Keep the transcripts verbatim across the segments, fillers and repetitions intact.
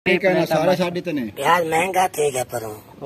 ठीक है ना, सारे साढ़े तने प्याज महंगा थे क्या पर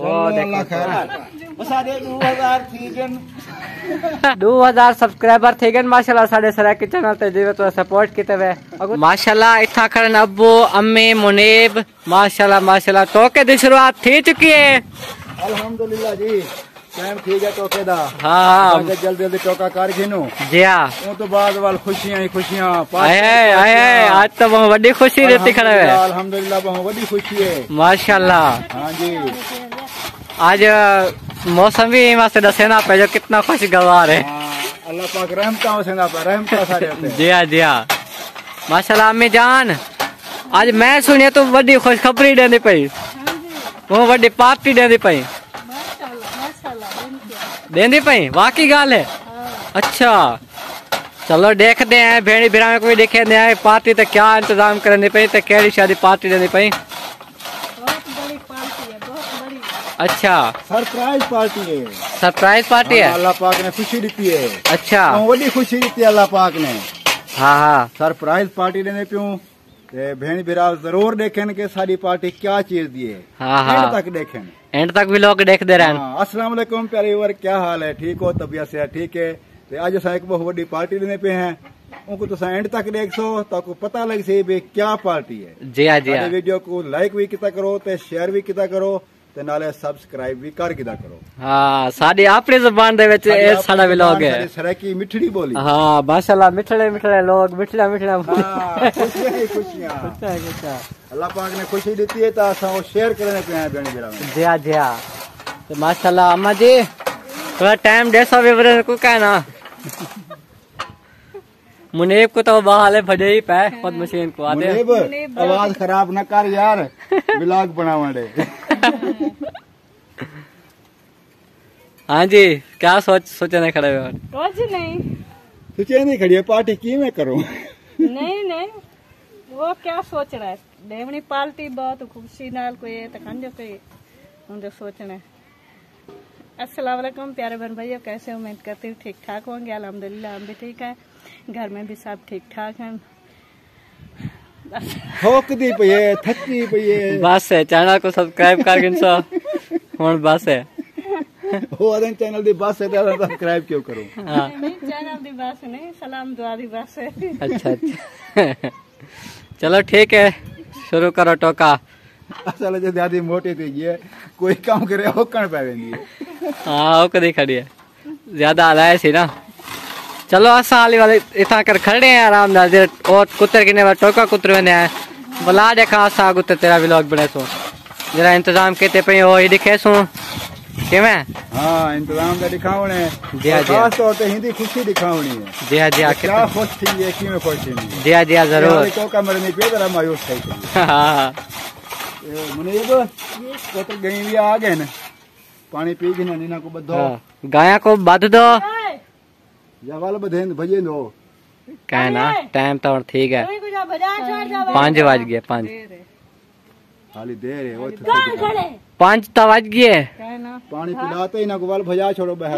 दो हजार सब्सक्राइबर थे गए माशाल्लाह साढ़े सरा के चैनल ते जीवे तो सपोर्ट किते वे माशाल्लाह इथा खड़न अब्बू अम्मी मुनीब माशाल्लाह माशाल्लाह तो के दी शुरुआत थी चुकी है अल्हम्दुलिल्लाह जी। टाइम ठीक है टोके दा। हाँ हाँ जल्दी जल्दी टोका कर घिनो जी हाँ वो तो बाद वाल खुशियां ही खुशियां आए आए आज तो बहुत बड़ी खुशी रहती खड़े हुए अल्हम्दुलिल्लाह बहुत बड़ी खुशी है माशाल्लाह। हाँ जी आज मौसम भी वहाँ दसे ना पे जो कितना खुशगवार है। अल्लाह पाक रहमता से ना पे रहमता सारे जी हाँ जी हाँ माशाल्लाह। अम्मी जान आज मैं सुनिए तो बड़ी खुशखबरी देनी पई वो बड़ी पार्टी देनी पई देनी पई वाकई गाल है। अच्छा चलो देखते हैं भेड़ी भिरा में कोई देखे नहीं पार्टी तो क्या इंतजाम करनी पई तो केड़ी शादी पार्टी देनी पई। अच्छा सरप्राइज पार्टी है सरप्राइज पार्टी है अल्लाह पाक ने खुशी दी है। अच्छा बड़ी खुशी दी अल्लाह पाक ने। हाँ हाँ सरप्राइज पार्टी देने प्यूं भेड़ भिरा जरूर देखें कि सारी पार्टी क्या चीज दी है। हाँ हाँ तक देखें एंड तक भी लोग देखते रहे। अस्सलाम वालेकुम प्यारे व्यूअर, क्या हाल है? ठीक हो? तबीयत से ठीक है? तो आज अस एक बहुत बड़ी पार्टी देने पे हैं उनको तो एंड तक देख सो तो पता लग सी भी क्या पार्टी है। जी हाँ जी हाँ वीडियो को लाइक भी किता करो ते शेयर भी किता करो ते नाले सब्सक्राइब भी कर किता करो। हाँ साडी अपनी जुबान दे विच ए साडा व्लॉग है सराकी मिठड़ी बोली। हाँ माशाल्लाह मिठड़े मिठड़े लोग मिठड़ा मिठड़ा खुशियां ही खुशियां अल्लाह पाक ने खुशी दी है तो असा वो शेयर करने पे हैं भेड़ भिरा में। जी हाँ जी हाँ तो माशाल्लाह अम्मा जी थोड़ा टाइम दे सौ विवरण को कहना मुनीब को तो बहाले भजे ही पे खुद मशीन को आते मुनीब आवाज खराब न कर यार व्लॉग बनावड़े। हाँ जी क्या सोच सोचने खड़े हुए? कुछ नहीं सोचे नहीं खड़ी है पार्टी की मैं करूं। नहीं नहीं वो क्या सोच रहा है देवनी पार्टी बहुत खुशी नाल कोई है तो कंजो कोई उनको सोचना है। अस्सलाम वालेकुम प्यारे बहन भाइयों, कैसे उम्मीद करती हूँ ठीक ठाक होंगे। अल्हम्दुलिल्लाह हम भी ठीक हैं, घर में भी सब ठीक ठाक हैं। थोकदी पई है थकदी पई है बस है चैनल को सब्सक्राइब कर गिनसो हुन बस है वो अदन चैनल दी बस है तो सब्सक्राइब क्यों करूं। हाँ नहीं चैनल दी बस नहीं सलाम दुआ दी बस है। अच्छा अच्छा चलो ठीक है शुरू करो टोका। असल जो दादी मोटी थी ये कोई काम करे होकण पे वेंदी है। हाँ वो कदी खड़ी है ज्यादा हलाए सी ना। चलो असा हाली वाले इतना कर खड़े हैं आराम नाल जे और कुत्तर किने वाला टोका कुत्तर वेंदे हैं बुला देखा असा कुत्तर तेरा व्लॉग बने सो जरा इंतजाम केते पे हो ही दिखे सो किवें। हाँ इंतजाम का दिखावणे जी हाँ जी खास तौर पे हिंदी खुशी दिखावणी है। जी हाँ जी हाँ क्या खुश थी है किवें खुश थी जी हाँ जी हाँ जरूर टोका मरे नहीं पे जरा मायूस થઈ हाँ मुनीब तो तो गई भी आ गए ना पानी पी के ना नीना को बधो गाया को बध दो या वाल बधेन भजे दो कहना टाइम तो ठीक है पांच बज गए पांच खाली देर है वो पांच तो बज गए पानी पिलाते ही ना को वाल भजा छोड़ो बाहर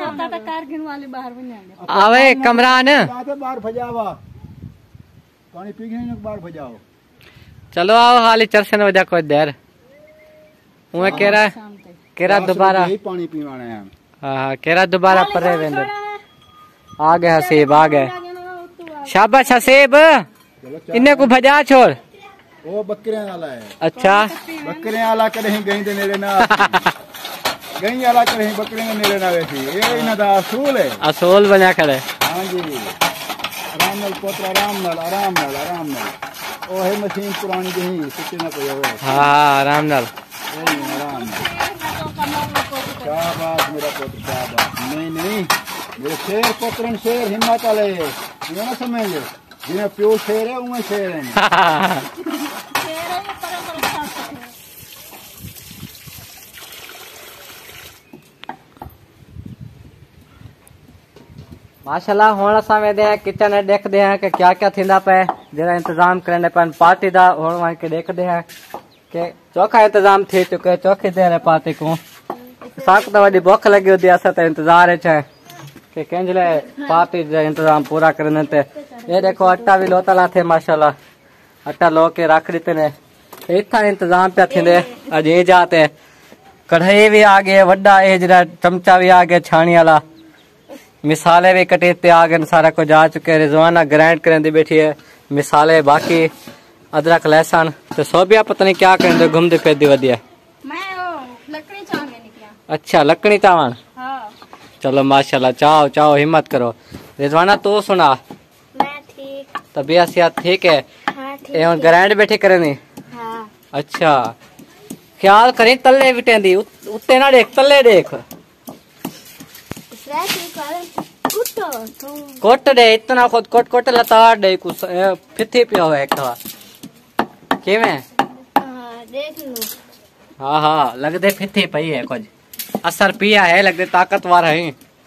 आवे कमरान बाहर भजावा पानी पी के ना बाहर भजाओ। चलो आओ हाली चरसन वजह कोई देर उहे केरा केरा दोबारा पानी पीवाना है। हाँ केरा दोबारा परे वेंदे आ गए हसीब आ गए शाबाश हसीब इन्हें को भजा छोड़ वो बकरे वाला है। अच्छा बकरे वाला कहीं गई दे नेड़े ना गई वाला कहीं बकरे ने नेड़े ना वैसी ये इना दा असूल है असूल बना खड़े। हां जी आराम नाल पोतरा आराम नाल आराम नाल आराम नाल ओ है मशीन पुरानी जही सुते ना कोई होवे। हां आराम नाल आराम क्या बात मेरा पुत्र क्या बात नहीं नहीं मेरे शेर पुत्रन शेर हिम्मत वाले ये ना समझ जिन्हें प्यो शेर है उन्हें शेर है। माशाल्लाह हुण असां वेंदे हैं किचन देखते हैं कि क्या क्या थींदा पे जरा इंतजाम करने पे पार्टी दा हुण वहां के देखते हैं कि चोखा इंतजाम थी चुके चौखी देर पार्टी को साक तो वही भूख लगी होती अस तो इंतजार है कि कंजले पार्टी जो इंतजाम पूरा करने ते ये देखो आटा भी लोतला थे माशाल्लाह आटा लो के रख देते ने इतना इंतजाम पे थींदे अज ये जाते कढ़ाई भी आ गए वड्डा ये जरा चमचा भी आ गया छाणी वाला मिसाले भी कटे ते आ गए सारा कुछ आ चुके रिजवाना ग्राइंड करने बैठी है मिसाले बाकी अदरक लहसुन तो सोबिया पता नहीं क्या करें घूमते फिरती वधिया मैं लकड़ी चावल निकला। अच्छा लकड़ी चावल हाँ। चलो माशाल्लाह चाओ चाओ हिम्मत करो रिजवाना तू सुना मैं ठीक तबीयत सेहत ठीक है हाँ ठीक ये ग्राइंड बैठी करनी हाँ। अच्छा ख्याल करी तले भी टेंदी उत्ते ना देख तले देख कोट दे इतना खुद कोट कोट लताड़ दे कुछ फिथी पिया हुआ एक किवें देख लो। हाँ हाँ लगदे फिथी पई है कुछ असर पिया है लगदे ताकतवर है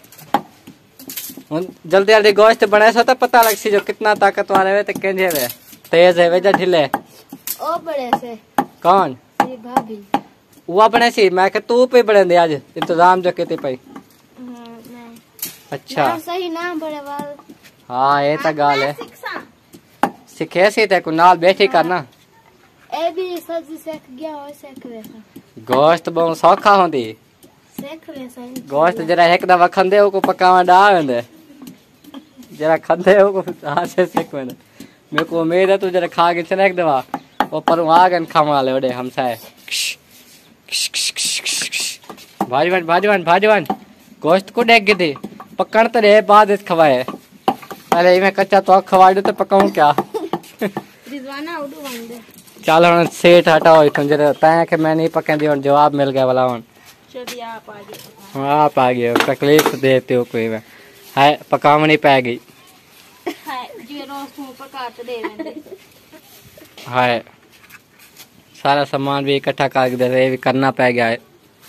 जल्दी जल्दी गोश्त बने सो तो पता लग सी जो कितना ताकतवर है तो केंजे वे तेज है वेजा ढिले ओ बड़े से कौन मेरी भाभी वो बने सी मैं के तू पे बने दे आज इंतजाम जो केते पई अच्छा सही ना बड़े वाल हाँ ये तो गाल है सिखे सी ते को नाल बैठी करना ए भी सब्जी सेक गया हो सेक वैसा गोश्त बहुत सौखा होंदी सेक वैसा गोश्त जरा एक दफा खंदे को पकावा डा वेंदे जरा खंदे को हां से सेक वेंदे मेरे को उम्मीद है तू जरा खा के चले एक दफा ऊपर आ गन खावा ले ओडे हमसाए भाजवान भाजवान भाजवान गोश्त को देख गए थे पकड़ तो रहे बाद इस खवाए पहले मैं कच्चा तो खवा दो तो पकाऊं क्या रिजवाना उड़ू बंदे चल हम सेठ हटाओ इथन जरा ताया के मैं नहीं पकेंदी और जवाब मिल गया वाला हूं चलिए आप आ गए आप आ गए तकलीफ देते हो कोई में है पकावनी पै गई है जी रोज मुंह पका के दे देंगे है सारा सामान भी इकट्ठा कर दे रहे भी करना पै गया है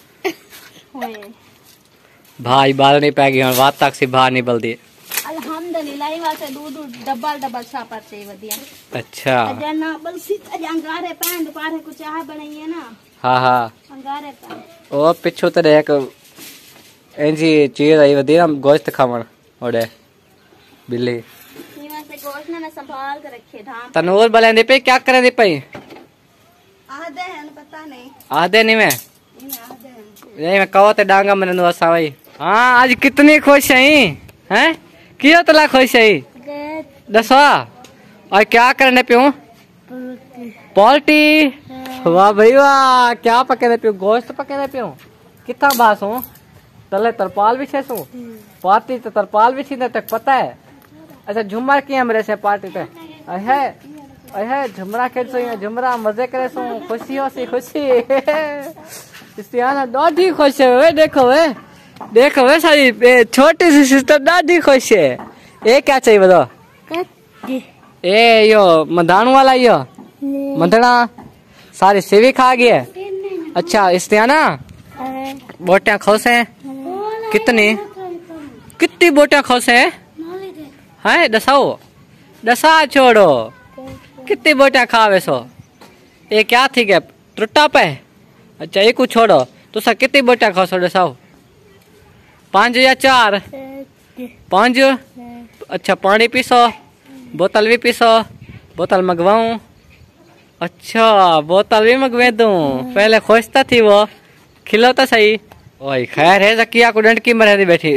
भाई बाल नहीं पै गई और बात तक से बाहर निकल दी अल्हम्दुलिल्लाह वासे दूध डबल डबल छापर से वदिया अच्छा अजना बल सीत अंगारे पैंड पारे को चाह बनाइए ना हाँ हाँ अंगारे पैंड ओ पिछू तो देख ऐसी चीज आई वदिया गोश्त खावन ओडे बिल्ली ये वासे गोश्त ना संभाल के रखे धाम तनूर बलेंदे पे क्या करे दे पे आधे हैं पता नहीं आधे नहीं मैं आधे हैं नहीं मैं कहो तो डांगा मैंने असा भाई हाँ आज कितनी खुश है हैं क्यों तला खुश है दसवा और क्या करने पे हूँ पोल्टी वाह भाई वाह क्या पके पे गोश्त पके पे हूँ कितना बास हूँ तले तरपाल भी छेसू पार्टी तो तरपाल भी छीने तक पता है अच्छा झुमर किया मेरे से पार्टी पे है है झुमरा खेल सो झुमरा मजे करे सो खुशी हो सी खुशी इस्तियाना दादी खुश है वे देखो वे देखो वे सारी छोटी सी सिस्टर दादी खुश है ये क्या चाहिए बताओ ए यो मदानू वाला यो मदना सारी सेवी खा गई है अच्छा इस्तियाना बोटियां खोसे हैं कितनी कितनी बोटियां खोसे हैं है दसाओ दसा छोड़ो कितनी बोटियां खावे सो ये क्या थी क्या टुट्टा पे अच्छा एक को छोड़ो तो सा कितनी बोटियां खा सो दसाओ पांच या चार पांच अच्छा पानी पीसो बोतल भी पीसो बोतल मंगवाऊं अच्छा बोतल भी मंगवा दूं पहले खोजता थी वो खिलो तो सही ओए खैर है जकिया को डंड की मरे बैठी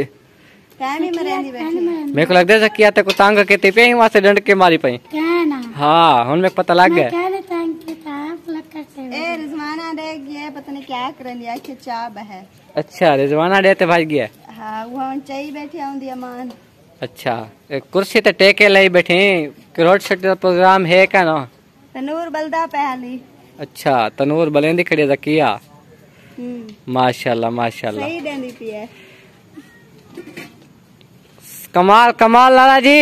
मेरे को लगता है जकिया ते को तांग के ते पे वहां से डंड के मारी पई हाँ हुन में पता लग गया ए रिजवाना दे गया पता नहीं क्या कर लिया कि चाब है अच्छा रिजवाना देते भाई गया हाँ वो चाहिए बैठी आऊंदी अमान अच्छा एक कुर्सी ते टेके लाई बैठी रोड शट प्रोग्राम है क्या ना तनूर बलदा पहली अच्छा तनूर बलेंदी खड़ी जकिया माशाल्लाह माशाल्लाह सही देंदी पी है कमाल कमाल लाला जी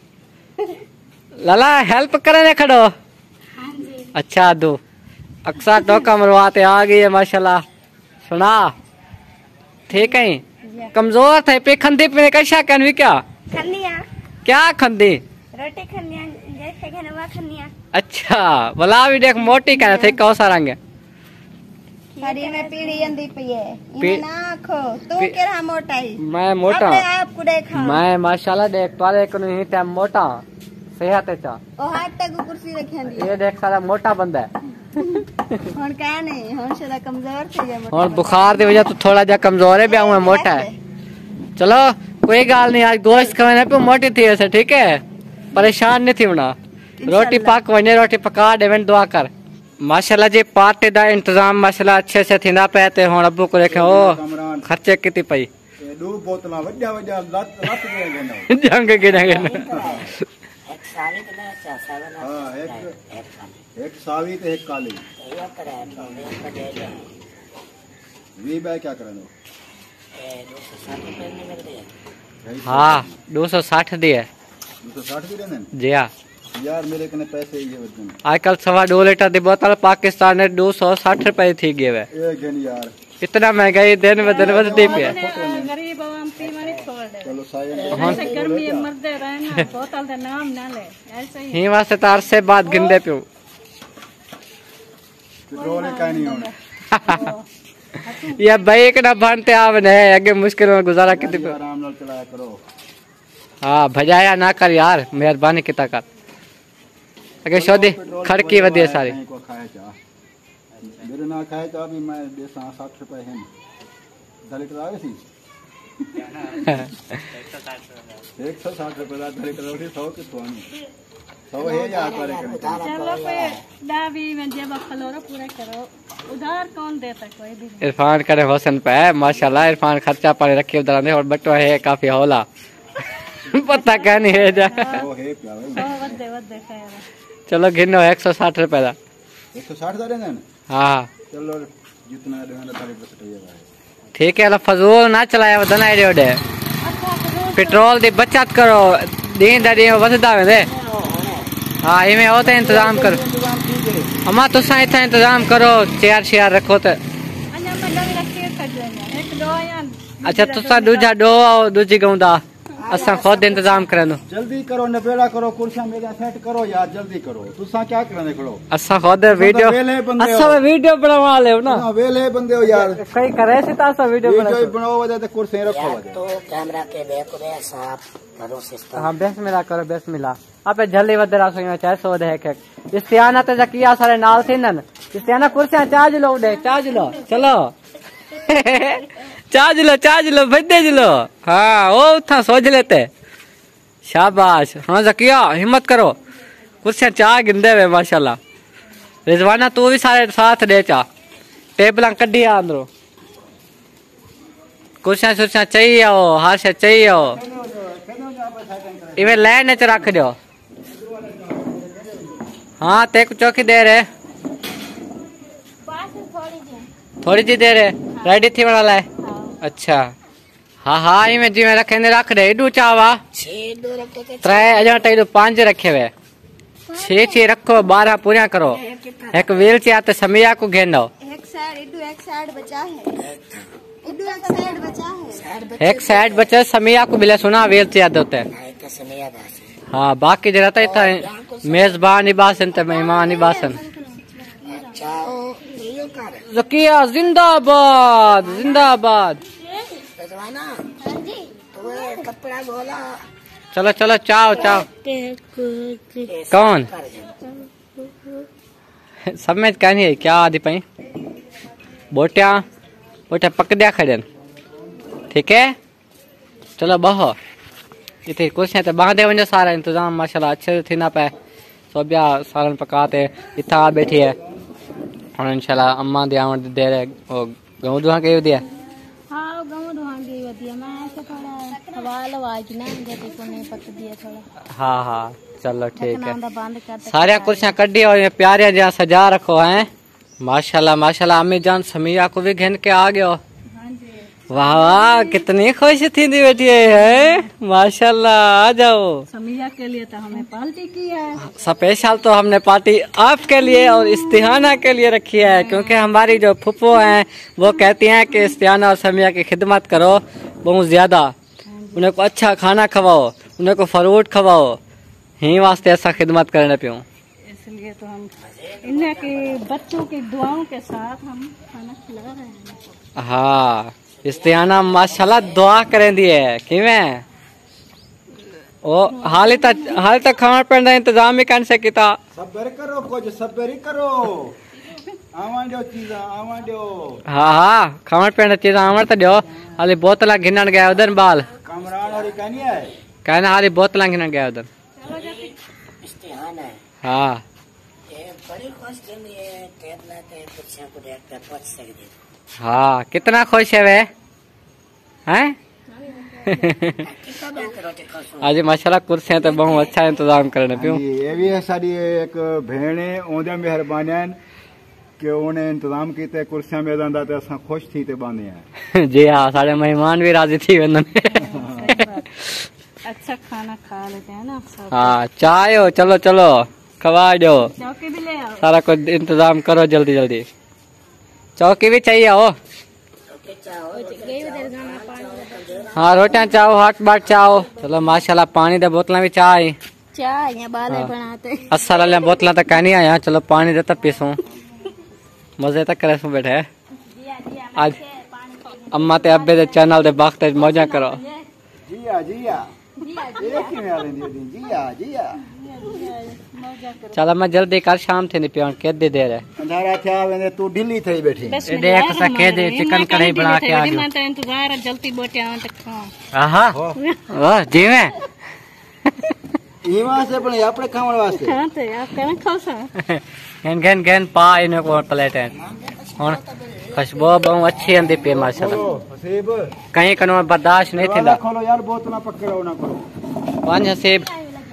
लाला हेल्प करने खड़ो हाँ जी अच्छा दो अक्सर टोका मरवाते आ गई है माशाल्लाह सुना ठीक है कमजोर थे पे खंदी पे कैसा कन भी क्या खनिया क्या खंदी रोटी खनिया जैसे घनवा खनिया अच्छा भला भी देख मोटी कहना थे कौ सा रंग हरी में पीड़ी अंदी पी है पी- इन्हें ना आखो तू के रहा मोटा ही मैं मोटा अपने आप को देखा मैं माशाल्लाह देख पाले को नहीं टाइम मोटा सेहत है चा ओ हाथ तक कुर्सी रखी अंदी ये देख सारा मोटा बंदा है हुन क्या नहीं हुन से कमजोर थे जे और बुखार की वजह तो थोड़ा जा कमजोर है, भी मोटा है। चलो कोई गाल नहीं, आज गोश्त खाने पे मोटी थी ऐसे, ठीक है, परेशान नहीं थी होना। रोटी पक वने, रोटी पका दे, दुआ कर। माशाल्लाह जी पार्टी दा इंतजाम माशाल्लाह अच्छे से थींदा पे ते हुन अब्बू को देखे ओ खर्चे किती पई दो बोतला वड्डा वड्डा लत लत के गेनो जंग गिना गिना एक सावी तो ना चा सावन हां एक एक सावी ते एक काली ये करे तो ये बदे ले वी बाय क्या करनो ए दो सौ साठ रुपए में मिल रही है। हां दो सौ साठ दी है, दो सौ साठ दी देन जी हां यार मेरे कने पैसे ये वजन आजकल सवा दो लीटर दी बोतल पाकिस्तान में दो सौ साठ रुपए थी गए वे। ए गन यार इतना महंगाई दिन ब दिन बढ़ती पे। गरीब आवाम पीवा नहीं छोड़ दे। चलो सायन ऐसे गर्मी में मरते रहे ना, बोतल का नाम ना ले ऐसे ही। ही वास्ते तार से बात गिनदे पियो पेट्रोल का नहीं होना ये बाइक ना बनते आवने आगे मुश्किल में गुजारा कितनी पे। आराम नाल चलाया करो। हां भजाया ना कर यार, मेहरबानी किता कर। अगे शोदी खड़की वदी सारी को खाए चा मेरे ना खाए चा भी मैं देसा साठ रुपए है दलित आवे सी एक सौ साठ रुपए दा दलित रोटी सौ के सोनी सौ है या करे करे चलो पे दावी में जेब खलोरा पूरा करो, उधार कौन देता कोई भी। इरफान करे हुसैन पे माशाल्लाह, इरफान खर्चा पानी रखे उधर ने और बटवा है काफी हौला पता क्या नहीं है जा वो है क्या सौ वदे वदे खैर। चलो गिनो एक सौ साठ रुपए दा एक सौ साठ दा देन हां चलो जितना देना थारे बस टइया ठीक है। फजूल ना चलाया वदना आइडियो दे, पेट्रोल दी बचत करो, दिन दा दिन वधदा वेंदे। हां इमे होते इंतजाम करो, अम्मा तुसा इथे इंतजाम करो, चेयर शेयर रखो ते अन्या मैं लग रखे कर देना एक दो या। अच्छा तुसा दूजा दो दूजी गौंदा असा खुद इंतजाम करनो। जल्दी करो नबेड़ा करो, कुर्सियां मेरा सेट करो यार जल्दी करो। तुसा क्या करने खड़ो असा खुद वीडियो असा वीडियो बनवा ले ना, हां वेले बंदे हो यार कई करे से तासा वीडियो बना वीडियो बनाओ वजह ते कुर्सी रखो वजह तो कैमरा के देखो रे साफ करो सिस्टम। हां बिस्मिल्लाह करो बिस्मिल्लाह। आपे जल्दी वदरा सोया चाहे सो दे एक इस्तियाना ते जकिया सारे नाल थिनन इस्तियाना कुर्सियां चार्ज लो दे चार्ज लो चलो चार्ज लो चार्ज लो बदे लो। हाँ ओ उठा सोच लेते शाबाश। हाँ जकिया हिम्मत करो, कुर्सियां चाह गिंदे वे माशाल्लाह। रिजवाना तू भी सारे साथ दे चा, टेबल कड्डी आ अंदरों, कुर्सियां सुर्सियां चाहिए हो, हर शे चाहिए हो, इवे लाइन च रख दो। हाँ ते चौकी दे रहे थोड़ी जी देर है रेडी थी बना लाए। अच्छा हाँ हाँ इमे जी में रखे ने रख दे इडू चावा त्रै अजा टई पांच रखे वे छे छे रखो बारह पूरा करो। एक व्हील चेयर ते समिया को घेनो एक साइड इडू एक साइड बचा है इडू एक साइड बचा है एक साइड बचा समिया को मिले सुना व्हील चेयर दोते। हाँ बाकी जरा तो इतना मेजबान इबासन ते मेहमान इबासन। जकिया जिंदाबाद जिंदाबाद। कपड़ा बोला चलो चलो चाओ चाओ कौन समझ क्या नहीं है क्या आदि पाई बोटिया बोटिया पक दिया खड़न ठीक है। चलो बहो इतनी कुर्सियां तो बांधे वजह सारा इंतजाम माशाल्लाह अच्छे से थी ना पे सोबिया सालन पकाते इतना आ बैठी है और इंशाल्लाह अम्मा दी आवन दे रहे ओ गांव दुआ के दिया। हां गांव दुआ के दिया मैं ऐसे थोड़ा हवाल आवाज ना जदी को नहीं पक दिया थोड़ा। हाँ हाँ चलो ठीक है। बंद कर सारे कुर्सियां कड्डी और प्यारे जहाँ सजा रखो हैं माशाल्लाह माशाल्लाह। अम्मी जान समिया को भी घिन के आ गयो। वाह वाह कितनी खुश थी बेटी है माशाल्लाह। आ जाओ समिया के लिए तो हमने पार्टी की है स्पेशल, तो हमने पार्टी आपके लिए और इस्तिहाना के लिए रखी है क्योंकि हमारी जो फुफो हैं वो कहती हैं कि इस्तिहाना और समिया की खिदमत करो बहुत ज्यादा, उन्हें को अच्छा खाना खवाओ, उन्हें को फ्रूट खवाओ, ही वास्ते ऐसा खिदमत करने पे हूँ। इसलिए तो हम इन्हें की बच्चों की दुआओं के साथ हम खाना खिला रहे हैं। हाँ इस्तिहाना माशाल्लाह दुआ करें दी है किवें ओ हाल तक हाल तक खाना पीने का इंतजाम ही कर सकिता। सब्र करो कुछ सब्र ही करो आवां ॾियो चीज़ां आवां ॾियो हाँ हाँ खावण पीअण चीज़ आवण त ॾियो हाली बोतलां घिनण गया उधर बाल कमरान वारी कानी है कहना हाली बोतलां घिनण गया उधर इम्तिहान है हाँ ये बड़ी खुश थी है केरला के कुर्सियों को देख कर पहुंच सकती हाँ कितना खुश है वे हैं आज माशाल्लाह कुर्सियां तो बहुत अच्छा इंतजाम करने पियो ये भी है साडी एक भेणे ओंदे मेहरबानी आहिनि कि उन्हें इंतजाम कीते कुर्सियां मेज़ां दा ते असां खुश थी ते बांधे हैं जी हाँ सारे मेहमान भी राजी थी वेंदन अच्छा खाना खा लेते हैं ना सब। हाँ चाय हो चलो चलो खवा दो चौकी भी ले आओ। सारा कुछ इंतजाम करो जल्दी जल्दी चौकी भी चाहिए हो हाँ रोटियां चाहो हट बाट चाहो चलो माशाल्लाह पानी दे बोतलां भी चाय चाय यहाँ बाले बनाते अस्सल वाले बोतलां तक नहीं आया चलो पानी देता पीसूं मजे तक करे सो बैठे आज अम्मा ते अब्बे दे चैनल दे वक्त मौजा करो जिया जिया ये किवें आ लेंदी दी जिया जिया चलो मैं जल्दी कर शाम थी पियो केदी देर है अंधारा थया वेंदे तू ढिली थई बैठी देख सके दे चिकन कढ़ाई बना के आ मैं तो इंतजार है जल्दी बोटे आवन तक खाओ आहा वाह जी में ई वास्ते पण आपणे खावण वास्ते हां तो आप कहना खाओ सा गन गन गन पा इन को प्लेट है हुन खुशबू बहुत अच्छी आंदी पे माशाल्लाह हसीब कहीं कनो बर्दाश्त नहीं थींदा खोलो यार बोतलां पकड़ो ना करो पांच हसीब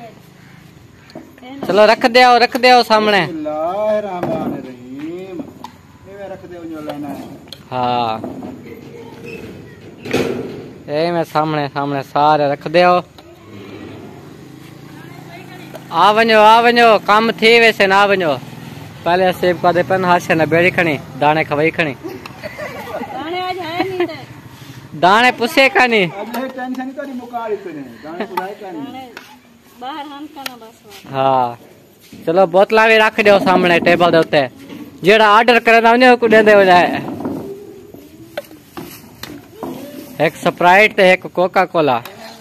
चलो रख दे रख दे सामने बिस्मिल्लाहिर्रहमानिर्रहीम ये रख दे जो लेना है हाँ ये मैं सामने सामने सारे रख दे आ वञो आ वञो कम थी वैसे ना वञो पहले हसीब का दे पन हाथ से न बेड़ी खणी दाने खवई खणी दाने आज है नहीं तो दाने पुसे कानी अगले टेंशन करी मुकार इतने दाने पुराए कानी बाहर हम खाना बस हाँ चलो बोतला भी रख दो सामने टेबल दे उत्ते जेड़ा ऑर्डर करे ना उन्हें को दे दे हो जाए एक स्प्राइट ते एक कोका कोला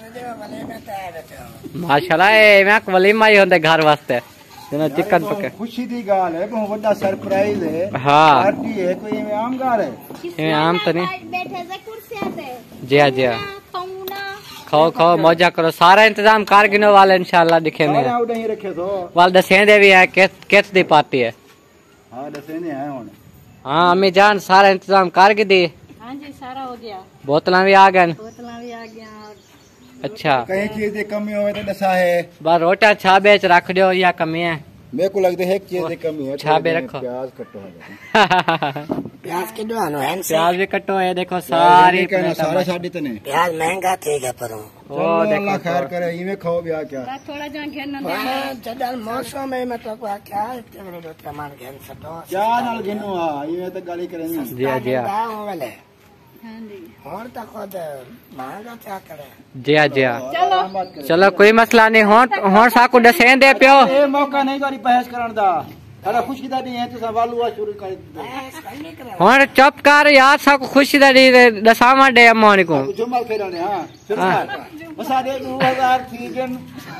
माशाल्लाह ए मैं वलीमा ही होंदे घर वास्ते जना चिकन पके खुशी दी गाल है बहुत बड़ा सरप्राइज है हाँ पार्टी है कोई में आम गाल है ये आम तो नहीं बैठे से कुर्सियां पे जी हाँ जी हाँ खाऊंगा खाओ खाओ मौजा करो सारा इंतजाम कारगिनो वाले इंशाल्लाह दिखेंगे सारा उड़े ही रखे तो वाल दसेंदे भी है केस केस दी पार्टी है हां दसेंदे हैं हुन हाँ अम्मी जान सारा इंतजाम कारगी दी हां जी सारा हो गया बोतलां भी आ गन बोतलां भी आ गया अच्छा कहीं चीज की कमी होवे तो दसा है बस रोटा छा बेच रख दो या कमी है मेरे को लगता है एक चीज की कमी है छाबे रखो प्याज कटो है प्याज के दुआनो है प्याज भी कटो है देखो सारी कहना सारा साड़ी तने प्याज महंगा थेगा पर ओ अल्लाह खैर करे इमे खाओ ब्याह क्या थोड़ा जा घेन न जदल मौसम में मैं तो को क्या तेरे दो टमाटर घेन सटो क्या नाल गिनो आ इमे तो गाली करेंगे जी हाँ जी हाँ हो वाले हां जी और तो खुद महंगा क्या करे जी हाँ जी हाँ चलो चलो कोई मसला नहीं होट होट साकू दसें दे पियो ए मौका नहीं करी बहस करन दा अरे खुशी दा नहीं है तो सवाल हुआ शुरू कर दे होट चुप कर यार साकू खुशी दा दी दसावा दे अम्मा को जुम्मा फेरने हां शुरू बसा दे दो हज़ार थी जन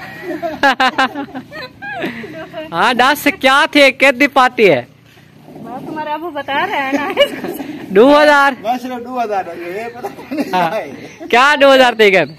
हाँ दस क्या थे कितनी पाती है बात तुम्हारे अबू बता रहे हैं ना दो हजार बस रे दो हज़ार ये पता नहीं है क्या दो हजार थे गन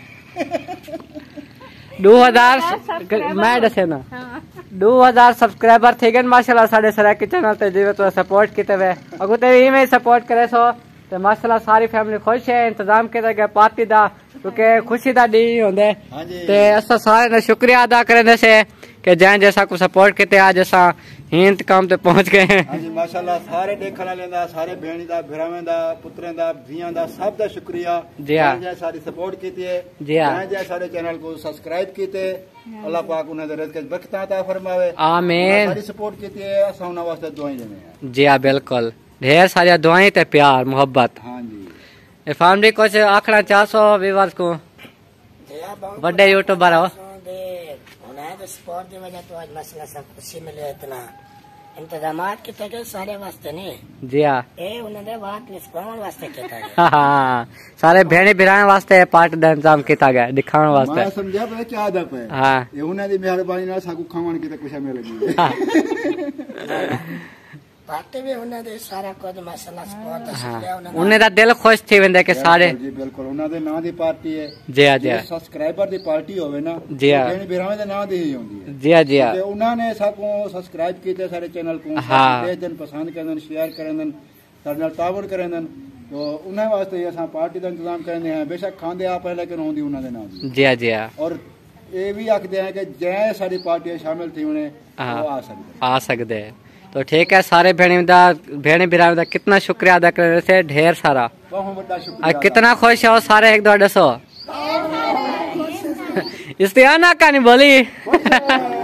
दो हजार मैं दसे ना दो हजार सब्सक्राइबर थे गन माशाल्लाह साढ़े सरा के चैनल ते जीवे तो सपोर्ट किते वे अगो ते ई में सपोर्ट करे सो ते माशाल्लाह सारी फैमिली खुश है इंतजाम किया गया पार्टी दा क्योंकि खुशी दा डी होंदे ते असा सारे ने शुक्रिया अदा करने से कि जैन जैसा को सपोर्ट किते आज असा हिंद काम ते पहुंच गए हैं हां जी माशाल्लाह सारे देखण वाले दा सारे भेणी दा भरावें दा पुत्रें दा धियां दा सब दा शुक्रिया जी हां जै सारी सपोर्ट कीती है जी हां जै सारे चैनल को सब्सक्राइब कीते अल्लाह पाक उन्हें रिज़्क़ में बरकत अता फरमावे आमीन सारी सपोर्ट कीती है असा उन्हां वास्ते दुआएं देने जी हां बिल्कुल ढेर सारी दुआएं ते प्यार मोहब्बत हां जी इरफान भी कुछ आखना चाह सो व्यूअर्स को बड़े यूट्यूबर हो तो स्पोर्ट की वजह तो आज मसला सब खुशी मिले इतना इंतजामात की तक सारे वास्ते नहीं जी हाँ ए उन्होंने बात निष्पावन वास्ते किया हाँ सारे भेड़ी भिराने वास्ते पार्ट दा इंतजाम किया गया दिखाने वास्ते मैं समझा पे क्या अदब है हाँ ये उन्हें दी मेहरबानी नाल साकू खावन की ते कुछ मिल गई पार्टी भी उन्हें दे सारा कुछ मसला स्पोर्ट हाँ उन्हें दा दिल खुश थी वेंदे के सारे जी बिल्कुल उन्हां दे नां दी पार्टी है जी हां जी सब्सक्राइबर दी पार्टी होवे ना जी हां जेने बिरावे दे नां दी ही होंदी है जी हां जी हां ते उन्हां ने साको सब्सक्राइब कीते सारे चैनल को हाँ दे दिन पसंद करन शेयर करन साडे नाल तावन करन तो उन्हें वास्ते असां पार्टी दा इंतजाम करने हैं बेशक खांदे आप है लेकिन होंदी उन्हां दे नां दी जी हां जी हां और ये भी आखते हैं कि जै साडी पार्टी शामिल थी उन्हें वो आ सकदे आ सकदे तो ठीक है सारे भेणी दा भेणी बिरावे दा कितना शुक्रिया अदा कर रहे थे ढेर सारा बहुत बड़ा और शुक्रिया कितना खुश हो सारे एक दो दसो इस्तियाना का नहीं बोली